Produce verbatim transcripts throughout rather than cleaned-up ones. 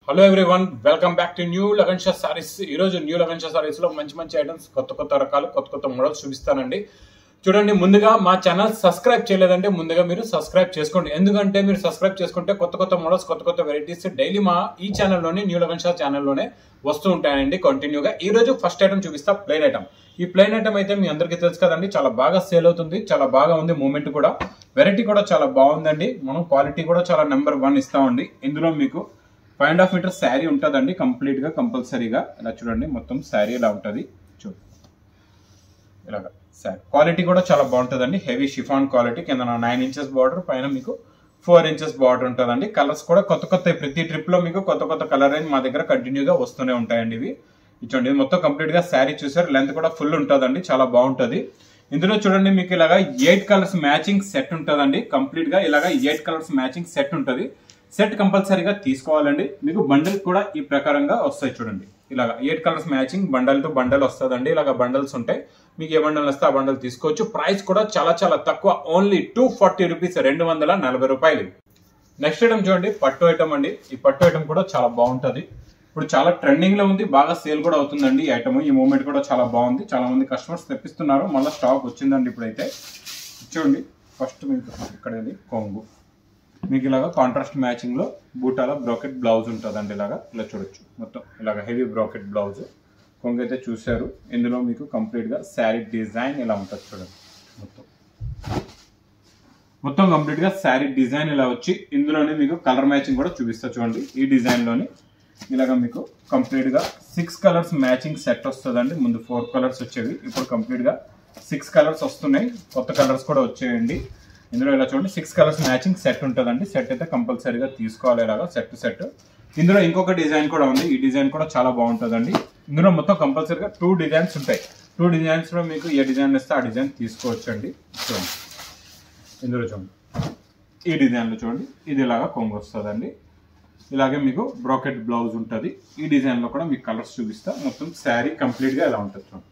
Hello everyone, welcome back to new Lagan Shah saris. ఈరోజు new Lagan Shah saris లో మంచి మంచి ఐటమ్స్, కొత్త కొత్త రకాలు, కొత్త కొత్త మోడల్స్ చూపిస్తానండి. చూడండి, ముందుగా మా ఛానల్ సబ్స్క్రైబ్ చేయలేదంటే ముందుగా మీరు సబ్స్క్రైబ్ చేసుకోండి. ఎందుకంటే మీరు సబ్స్క్రైబ్ చేసుకుంటే కొత్త కొత్త మోడల్స్, కొత్త కొత్త వెరైటీస్ డైలీ మా ఈ ఛానల్లోనే, న్యూ లగన్ షా ఛానల్లోనే వస్తూ ఉంటాయండి కంటిన్యూగా. ఈ రోజు ఫస్ట్ ఐటమ్ చూపిస్తా, ప్లెయిన్ ఐటమ్. ఈ ప్లెయిన్ ఐటమ్ అయితే మీ అందరికీ తెలుసు కదండి, చాలా బాగా సేల్ అవుతుంది, చాలా బాగా ఉంది. మూమెంట్ కూడా, వెరైటీ కూడా చాలా బాగుందండి. మనం క్వాలిటీ కూడా చాలా నెంబర్ వన్ ఇస్తామండి. ఇందులో మీకు five and half meter sari ఉంటుందండి కంప్లీట్ గా, కంపల్సరీగా. ఇలా చూడండి, మొత్తం శారీ ఇలా ఉంటుంది. చూడు, ఇలాగా శారీ క్వాలిటీ కూడా చాలా బాగుంటుందండి. Heavy chiffon quality. కింద నైన్ ఇంచెస్ బార్డర్, పైన మీకు ఫోర్ ఇంచెస్ బార్డర్ ఉంటుందండి. కలర్స్ కూడా కొత్త కొత్త, ప్రతి ట్రిప్ లో మీకు కొత్త కొత్త కలర్ రేంజ్ మా దగ్గర కంటిన్యూగా వస్తూనే ఉంటాయండి. ఇవి చూడండి, మొత్తం కంప్లీట్ గా శారీ చూసారు, లెంత్ కూడా ఫుల్ ఉంటుందండి, చాలా బాగుంటుంది. ఇందులో చూడండి, మీకు ఇలాగా ఎయిట్ కలర్స్ మ్యాచింగ్ సెట్ ఉంటుందండి. కంప్లీట్ గా ఇలాగా ఎయిట్ కలర్స్ మ్యాచింగ్ సెట్ ఉంటుంది. సెట్ కంపల్సరీగా తీసుకోవాలండి. మీకు బండిల్ కూడా ఈ ప్రకారంగా వస్తాయి. చూడండి, ఇలాగా eight colours matching bundle to bundle వస్తుందండి. ఇలాగా బండల్స్ ఉంటాయి, మీకు ఏ బండల్ వస్తే ఆ బండల్ తీసుకోవచ్చు. ప్రైస్ కూడా చాలా చాలా తక్కువ, ఓన్లీ టూ ఫార్టీ రూపీస్, రెండు వందల నలభై రూపాయలు. నెక్స్ట్ ఐటమ్ చూడండి, పట్టు ఐటమ్ అండి. ఈ పట్టు ఐటమ్ కూడా చాలా బాగుంటుంది. ఇప్పుడు చాలా ట్రెండింగ్ లో ఉంది, బాగా సేల్ కూడా అవుతుందండి ఈ ఐటమ్. ఈ మూమెంట్ కూడా చాలా బాగుంది, చాలా మంది కస్టమర్స్ తెప్పిస్తున్నారు. మళ్ళీ స్టాక్ వచ్చిందండి ఇప్పుడైతే. చూడండి, ఫస్ట్ మీకు ఇక్కడ కొంగు, మీకు ఇలాగా కాంట్రాస్ట్ మ్యాచింగ్ లో బూటాల బ్రాకెట్ బ్లౌజ్ ఉంటుందండి. ఇలాగా ఇలా చూడొచ్చు, మొత్తం ఇలాగా హెవీ బ్రాకెట్ బ్లౌజ్. కొంగు అయితే చూసారు. ఇందులో మీకు కంప్లీట్ గా శారీ డిజైన్ ఇలా ఉంటుంది. చూడండి, మొత్తం మొత్తం కంప్లీట్ గా శారీ డిజైన్ ఇలా వచ్చి, ఇందులోనే మీకు కలర్ మ్యాచింగ్ కూడా చూపిస్తా. చూడండి, ఈ డిజైన్ లోని ఇలాగా మీకు కంప్లీట్ గా సిక్స్ కలర్స్ మ్యాచింగ్ సెట్ వస్తుందండి. ముందు ఫోర్ కలర్స్ వచ్చేవి, ఇప్పుడు కంప్లీట్ గా సిక్స్ కలర్స్ వస్తున్నాయి. కొత్త కలర్స్ కూడా వచ్చేయండి ఇందులో. ఇలా చూడండి, సిక్స్ కలర్స్ మ్యాచింగ్ సెట్ ఉంటుందండి. సెట్ అయితే కంపల్సరీగా తీసుకోవాలి, ఇలాగా సెట్ సెట్. ఇందులో ఇంకొక డిజైన్ కూడా ఉంది, ఈ డిజైన్ కూడా చాలా బాగుంటుందండి. ఇందులో మొత్తం కంపల్సరీగా టూ డిజైన్స్ ఉంటాయి. టూ డిజైన్స్ లో మీకు ఏ డిజైన్ ఇస్తే ఆ డిజైన్ తీసుకోవచ్చు అండి. చూడండి, ఇందులో చూడండి, ఈ డిజైన్ లో చూడండి, ఇది ఇలాగా కొంగు వస్తుందండి. ఇలాగే మీకు బ్రాకెట్ బ్లౌజ్ ఉంటుంది. ఈ డిజైన్ లో కూడా మీకు కలర్స్ చూపిస్తా. మొత్తం శారీ కంప్లీట్ గా ఇలా ఉంటుంది. చూడండి,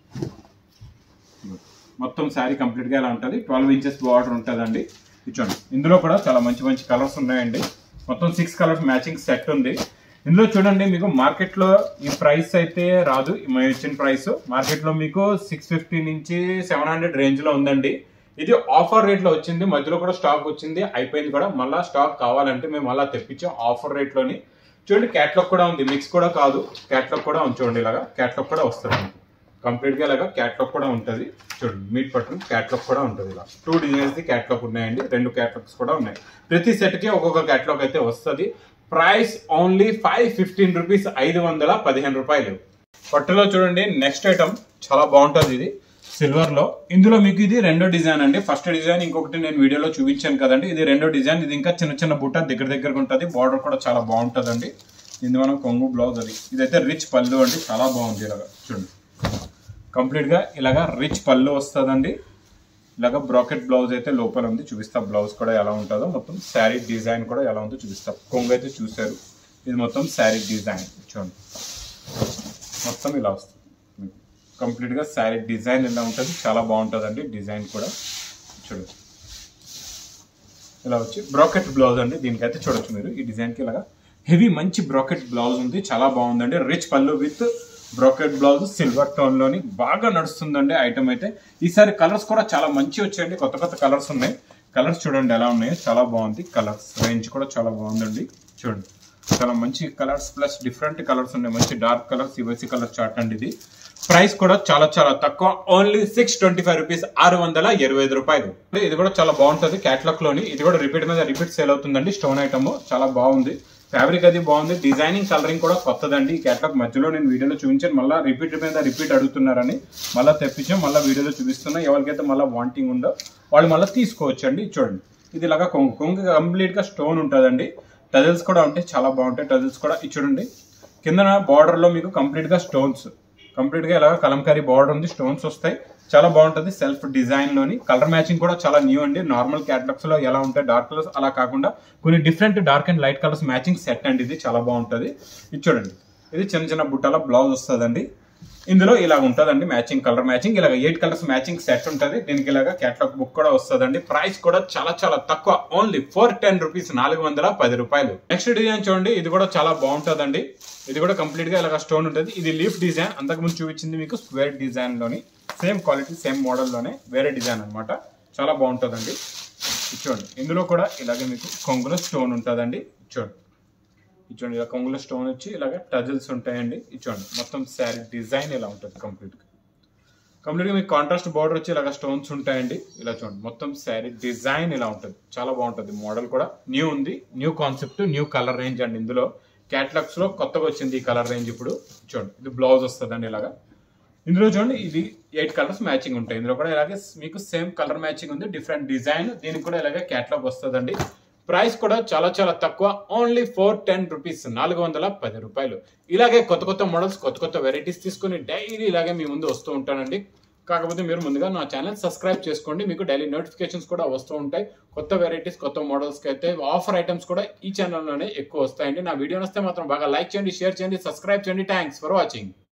మొత్తం శారీ కంప్లీట్ గా ఇలా ఉంటుంది. ట్వెల్వ్ ఇంచెస్ బార్డర్ ఉంటుందండి. చూడండి, ఇందులో కూడా చాలా మంచి మంచి కలర్స్ ఉన్నాయండి. మొత్తం సిక్స్ కలర్స్ మ్యాచింగ్ సెట్ ఉంది. ఇందులో చూడండి, మీకు మార్కెట్ లో ఈ ప్రైస్ అయితే రాదు. మేము ఇచ్చిన ప్రైస్ మార్కెట్ లో మీకు సిక్స్ ఫిఫ్టీ నుంచి సెవెన్ హండ్రెడ్ రేంజ్ లో ఉందండి. ఇది ఆఫర్ రేట్ లో వచ్చింది, మధ్యలో కూడా స్టాక్ వచ్చింది, అయిపోయింది కూడా. మళ్ళీ స్టాక్ కావాలంటే మేము అలా తెప్పించాం ఆఫర్ రేట్ లోని. చూడండి, క్యాట్లాగ్ కూడా ఉంది, మిక్స్ కూడా కాదు, క్యాట్లాగ్ కూడా ఉంది. చూడండి, ఇలాగా క్యాట్లాగ్ కూడా వస్తుంది కంప్లీట్ గా. ఇలాగా క్యాట్లాగ్ కూడా ఉంటుంది. చూడండి, మీట్ పట్టుకుని క్యాట్లాగ్ కూడా ఉంటుంది. ఇలా టూ డిజైన్స్ ది క్యాట్లాగ్ ఉన్నాయండి, రెండు క్యాట్లాగ్స్ కూడా ఉన్నాయి. ప్రతి సెట్ కి ఒక్కొక్క క్యాట్లాగ్ అయితే వస్తుంది. Price only five fifteen rupees, ఐదు వందల పదిహేను రూపాయలు. పట్టులో చూడండి, నెక్స్ట్ ఐటమ్ చాలా బాగుంటుంది. ఇది సిల్వర్ లో. ఇందులో మీకు ఇది రెండో డిజైన్ అండి. ఫస్ట్ డిజైన్ ఇంకొకటి నేను వీడియోలో చూపించాను కదండి, ఇది రెండో డిజైన్. ఇది ఇంకా చిన్న చిన్న బుట్ట దగ్గర దగ్గరగా ఉంటుంది. బార్డర్ కూడా చాలా బాగుంటుందండి. ఇది మనం కొంగు బ్లౌజ్. అది ఇదైతే రిచ్ పళ్ళు అండి, చాలా బాగుంది. ఇలాగా చూడండి, కంప్లీట్ గా ఇలాగా రిచ్ పళ్ళు వస్తుందండి. ఇలాగా బ్రాకెట్ బ్లౌజ్ అయితే లోపల ఉంది, చూపిస్తా. బ్లౌజ్ కూడా ఎలా ఉంటుందో, మొత్తం శారీ డిజైన్ కూడా ఎలా ఉందో చూపిస్తా. కొంగు అయితే చూసారు, ఇది మొత్తం శారీ డిజైన్. చూడండి, మొత్తం ఇలా వస్తుంది. కంప్లీట్ గా శారీ డిజైన్ ఇలా ఉంటుంది, చాలా బాగుంటుందండి డిజైన్ కూడా. చూడండి, ఇలా వచ్చి బ్రాకెట్ బ్లౌజ్ అండి. దీనికైతే చూడొచ్చు మీరు, ఈ డిజైన్ కి ఇలాగా హెవీ మంచి బ్రాకెట్ బ్లౌజ్ ఉంది, చాలా బాగుందండి. Rich pallu with bracket blouse, silver tone లోని బాగా నడుస్తుందండి ఐటమ్ అయితే. ఈసారి కలర్స్ కూడా చాలా మంచి వచ్చాయండి, కొత్త కొత్త కలర్స్ ఉన్నాయి. కలర్స్ చూడండి ఎలా ఉన్నాయో, చాలా బాగుంది. కలర్స్ రేంజ్ కూడా చాలా బాగుందండి. చూడండి, చాలా మంచి కలర్స్ ప్లస్ డిఫరెంట్ కలర్స్ ఉన్నాయి. మంచి డార్క్ కలర్స్, ఇవసి కలర్ చార్ట్ అండి ఇది. ప్రైస్ కూడా చాలా చాలా తక్కువ, only six twenty five rupees, ఆరు వందల ఇరవై ఐదు రూపాయలు. ఇది కూడా చాలా బాగుంటుంది క్యాట్లాగ్ లోని. ఇది కూడా రిపీట్ మీద రిపీట్ సేల్ అవుతుందండి. స్టోన్ ఐటమ్ చాలా బాగుంది, ఫ్యాబ్రిక్ అది బాగుంది, డిజైనింగ్ కలరింగ్ కూడా కొత్తదండి. ఈ క్యాట్లాగ్ మధ్యలో నేను వీడియోలో చూపించాను, మళ్ళీ రిపీట్ మీద రిపీట్ అడుగుతున్నారని మళ్ళీ తెప్పించాం, మళ్ళీ వీడియోలో చూపిస్తున్నా. ఎవరికైతే మళ్ళీ వాంటింగ్ ఉందో వాళ్ళు మళ్ళీ తీసుకోవచ్చు అండి. చూడండి, ఇది ఇలాగా కొంగు కొంగు కంప్లీట్ గా స్టోన్ ఉంటుందండి. టజల్స్ కూడా ఉంటాయి, చాలా బాగుంటాయి టజల్స్ కూడా. ఇది చూడండి, కింద బార్డర్ లో మీకు కంప్లీట్ గా స్టోన్స్, కంప్లీట్ గా ఇలాగ కలంకారీ బార్డర్ ఉంది, స్టోన్స్ వస్తాయి, చాలా బాగుంటుంది. సెల్ఫ్ డిజైన్ లోని కలర్ మ్యాచింగ్ కూడా చాలా న్యూ అండి. నార్మల్ క్యాటలాగ్స్ లో ఎలా ఉంటాయి డార్క్ కలర్స్, అలా కాకుండా కొన్ని different dark and light colours matching set అండి. ఇది చాలా బాగుంటుంది. ఇది చూడండి, ఇది చిన్న చిన్న బుట్టల బ్లౌజ్ వస్తుందండి. ఇందులో ఇలా ఉంటుందండి మ్యాచింగ్ కలర్ మ్యాచింగ్, ఇలాగ ఎయిట్ కలర్స్ మ్యాచింగ్ సెట్ ఉంటుంది. దీనికి ఇలాగ క్యాటలాగ్ బుక్ కూడా వస్తుందండి. ప్రైస్ కూడా చాలా చాలా తక్కువ, ఓన్లీ ఫోర్ టెన్ రూపీస్, నాలుగు వందల పది రూపాయలు. నెక్స్ట్ డిజైన్ చూడండి, ఇది కూడా చాలా బాగుంటుందండి. ఇది కూడా కంప్లీట్ గా ఇలాగ స్టోన్ ఉంటుంది. ఇది లీఫ్ డిజైన్, అంతకుముందు చూపించింది మీకు స్క్వేర్ డిజైన్ లోని, సేమ్ క్వాలిటీ సేమ్ మోడల్ లోనే వేరే డిజైన్ అనమాట. చాలా బాగుంటుందండి. చూడండి ఇందులో కూడా ఇలాగే మీకు కొంగులో స్టోన్ ఉంటుందండి. చూడండి చూడండి ఇలా కొంగులో స్టోన్ వచ్చి ఇలాగ టజిల్స్ ఉంటాయండి. చూడండి మొత్తం శారీ డిజైన్ ఇలా ఉంటుంది కంప్లీట్ గా. కంప్లీట్ గా మీకు కాంట్రాస్ట్ బార్డర్ వచ్చి ఇలాగ స్టోన్స్ ఉంటాయండి. ఇలా చూడండి మొత్తం శారీ డిజైన్ ఇలా ఉంటుంది. చాలా బాగుంటుంది. మోడల్ కూడా న్యూ ఉంది, new concept, new colour range అండి. ఇందులో క్యాటలాగ్స్ లో కొత్తగా వచ్చింది ఈ కలర్ రేంజ్. ఇప్పుడు చూడండి ఇది బ్లౌజ్ వస్తుందండి ఇలాగా. ఇందులో చూడండి ఇది ఎయిట్ కలర్స్ మ్యాచింగ్ ఉంటాయి. ఇందులో కూడా ఇలాగే మీకు సేమ్ కలర్ మ్యాచింగ్ ఉంది, డిఫరెంట్ డిజైన్. దీనికి కూడా ఇలాగే క్యాటలాగ్ వస్తుందండి. ప్రైస్ కూడా చాలా చాలా తక్కువ, ఓన్లీ ఫోర్ టెన్ రూపీస్, నాలుగు వందల పది రూపాయలు. ఇలాగే కొత్త కొత్త మోడల్స్, కొత్త కొత్త వెరైటీస్ తీసుకుని డైలీ ఇలాగే మీ ముందు వస్తూ ఉంటానండి. కాకపోతే మీరు ముందుగా నా ఛానల్ సబ్స్క్రైబ్ చేసుకోండి, మీకు డైలీ నోటిఫికేషన్స్ కూడా వస్తూ ఉంటాయి. కొత్త వెరైటీస్, కొత్త మోడల్స్కి అయితే ఆఫర్ ఐటమ్స్ కూడా ఈ ఛానల్లోనే ఎక్కువ వస్తాయండి. నా వీడియో వస్తే మాత్రం బాగా లైక్ చేయండి, షేర్ చేయండి, సబ్స్క్రైబ్ చేయండి. Thanks for watching.